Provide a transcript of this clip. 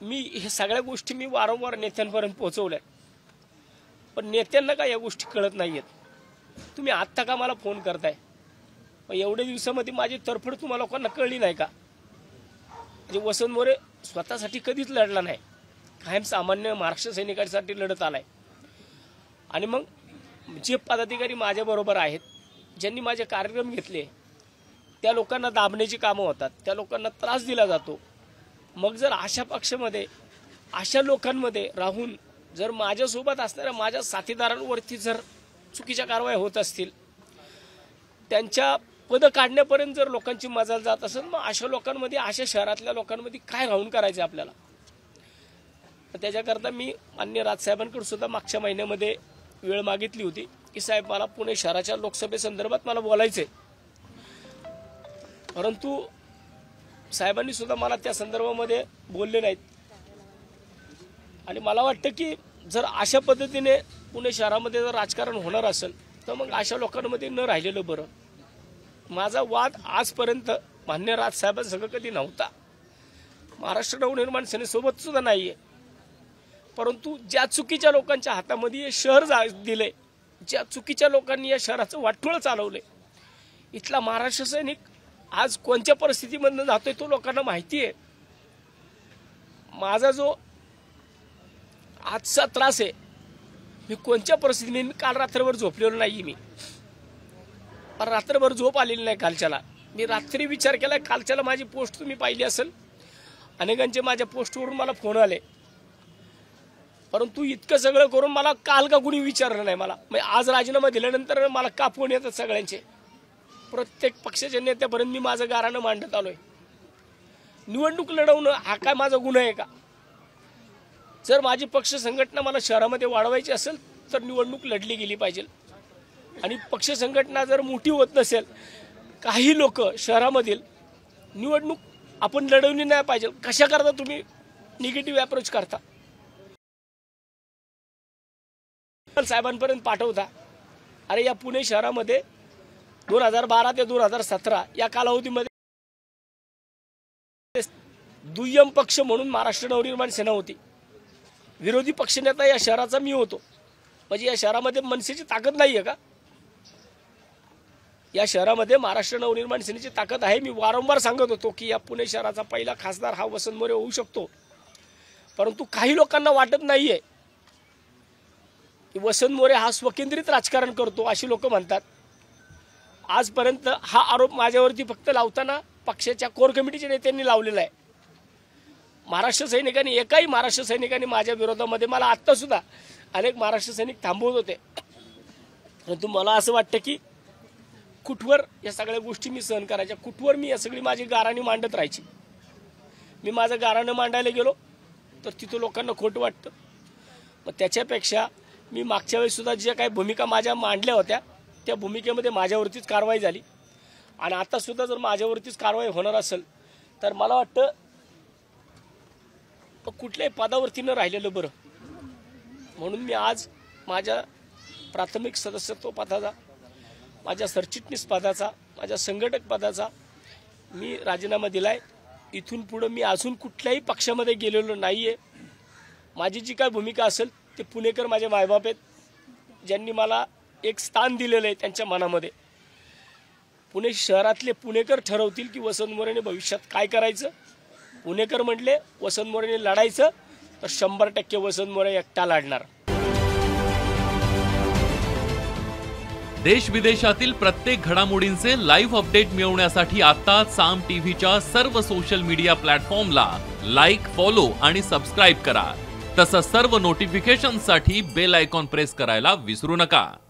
मी हे सगळ्या गोष्टी मी वारंवार नेत्यांपर्यंत पोहोचवल्या, पण नेत्यांना का या गोष्टी कळत नाहीयेत। तुम्ही आत्ता का मला फोन करताय? पण एवढ्या दिवसामध्ये माझी तरफड तुम्हाला लोकांना कळली नाही का? म्हणजे वसंत मोरे स्वतःसाठी कधीच लढला नाही, कायम सामान्य महाराष्ट्र सैनिकांसाठी लढत आलाय। आणि मग जे पदाधिकारी माझ्याबरोबर आहेत, ज्यांनी माझे कार्यक्रम घेतले, त्या लोकांना दाबण्याची कामं होतात, त्या लोकांना त्रास दिला जातो। मग जर अशा पक्षामध्ये अशा लोकांमध्ये राहून जर माझ्यासोबत असणाऱ्या माझ्या साथीदारांवरती जर चुकीच्या कारवाई होत असतील, त्यांच्या पद काढण्यापर्यंत जर लोकांची मजाल जात असेल, मग अशा लोकांमध्ये, अशा शहरातल्या लोकांमध्ये काय राहून करायचं आपल्याला? त्याच्याकरता मी माननीय राजसाहेबांकडे सुद्धा मागच्या महिन्यामध्ये वेळ मागितली होती की साहेब मला पुणे शहराच्या लोकसभेसंदर्भात मला बोलायचंय, परंतु साहेबांनी सुद्धा मला त्या संदर्भामध्ये बोलले नाहीत। आणि मला वाटतं की जर अशा पद्धतीने पुणे शहरामध्ये जर राजकारण होणार असेल तर मग अशा लोकांमध्ये न राहिलेलं बरं। माझा वाद आजपर्यंत मान्य राजसाहेबांसंग कधी नव्हता, महाराष्ट्र नवनिर्माण सेनेसोबत सुद्धा नाहीये, परंतु ज्या चुकीच्या लोकांच्या हातामध्ये हे शहर दिले, ज्या चुकीच्या लोकांनी या शहराचं वाटोळं चालवले, इथला महाराष्ट्र सैनिक आज कोणत्या परिस्थितीमधून जातोय तो लोकांना माहिती आहे। माझा जो आजचा त्रास आहे, मी कोणत्या परिस्थितीने काल रात्रभर झोपलेलो नाही, मी रात्रभर झोप आलेली नाही कालच्याला। मी रात्री विचार केला, कालच्याला माझी पोस्ट तुम्ही पाहिली असेल, अनेकांचे माझ्या पोस्टवरून मला फोन आले, परंतु इतकं सगळं करून मला काल का कुणी विचारलं नाही। मला म्हणजे आज राजीनामा दिल्यानंतर मला का फोन येतात सगळ्यांचे, प्रत्येक पक्षाच्या नेत्यापर्यंत मी माझं गाऱ्हाणं मांडत आलोय। निवडणूक लढवणं हा काय माझा गुन्हा आहे का? जर माझी पक्ष संघटना मला शहरामध्ये वाढवायची असेल तर निवडणूक लढली गेली पाहिजे। आणि पक्ष संघटना जर मोठी होत नसेल, काही लोक शहरामधील निवडणूक आपण लढवली नाही पाहिजे, कशा करता तुम्ही निगेटिव्ह अप्रोच करता? साहेबांपर्यंत पाठवता, अरे या पुणे शहरामध्ये 2012 ते 2017 या कालावधीमध्ये दुय्यम पक्ष म्हणून महाराष्ट्र नवनिर्माण सेना होती, विरोधी पक्षनेता या शहराचा मी होतो। म्हणजे या शहरामध्ये मनसेची ताकद नाहीये का? या शहरामध्ये महाराष्ट्र नवनिर्माण सेनेची ताकद आहे। मी वारंवार सांगत होतो की या पुणे शहराचा पहिला खासदार हा वसंत मोरे होऊ शकतो, परंतु काही लोकांना वाटत नाहीये की वसंत मोरे हा स्वकेंद्रित राजकारण करतो, अशी लोक म्हणतात। आजपर्यंत हा आरोप माझ्यावरती फक्त लावताना पक्षाच्या कोर कमिटीच्या नेत्यांनी लावलेला आहे। महाराष्ट्र सैनिकांनी, एकाही महाराष्ट्र सैनिकांनी माझ्या विरोधामध्ये, मला आत्ता सुद्धा अनेक महाराष्ट्र सैनिक थांबवत होते, परंतु मला असं वाटतं की कुठवर या सगळ्या गोष्टी मी सहन करायच्या, कुठवर मी या सगळी माझी गाऱ्हाणी मांडत राहायची। मी माझं गाऱ्हाणं मांडायला गेलो तर तिथं लोकांना खोटं वाटतं। मग त्याच्यापेक्षा मी मागच्या वेळेस सुद्धा ज्या काही भूमिका माझ्या मांडल्या होत्या त्या भूमिकेमध्ये माझ्यावरतीच कारवाई झाली, आणि आता सुद्धा जर माझ्यावरतीच कारवाई होणार असेल तर मला वाटतं कुठल्याही पदावरती न राहिलेलं बरं। म्हणून मी आज माझ्या प्राथमिक सदस्यत्व पदाचा, माझ्या सरचिटणीस पदाचा, माझ्या संघटक पदाचा मी राजीनामा दिलाय। इथून पुढे मी अजून कुठल्याही पक्षामध्ये गेलेलो नाहीये। माझी जी काय भूमिका असेल ते पुणेकर माझे मायबाप आहेत, ज्यांनी मला एक स्थान दिलेलं आहे त्यांच्या मनामध्ये। पुणे शहरातले पुणेकर ठरवतील की वसंत मोरेने भविष्यात काय करायचं। पुणेकर म्हटले वसंत मोरेने लढायचं तर 100% वसंत मोरे एकटा लढणार। देश विदेशातील प्रत्येक घडामोडींचे लाईव्ह अपडेट मिळवण्यासाठी आता साम टीव्हीच्या सर्व सोशल मीडिया प्लॅटफॉर्मला लाईक, फॉलो आणि सबस्क्राईब करा। तसंच सर्व नोटिफिकेशनसाठी बेल आयकॉन प्रेस करायला विसरू नका।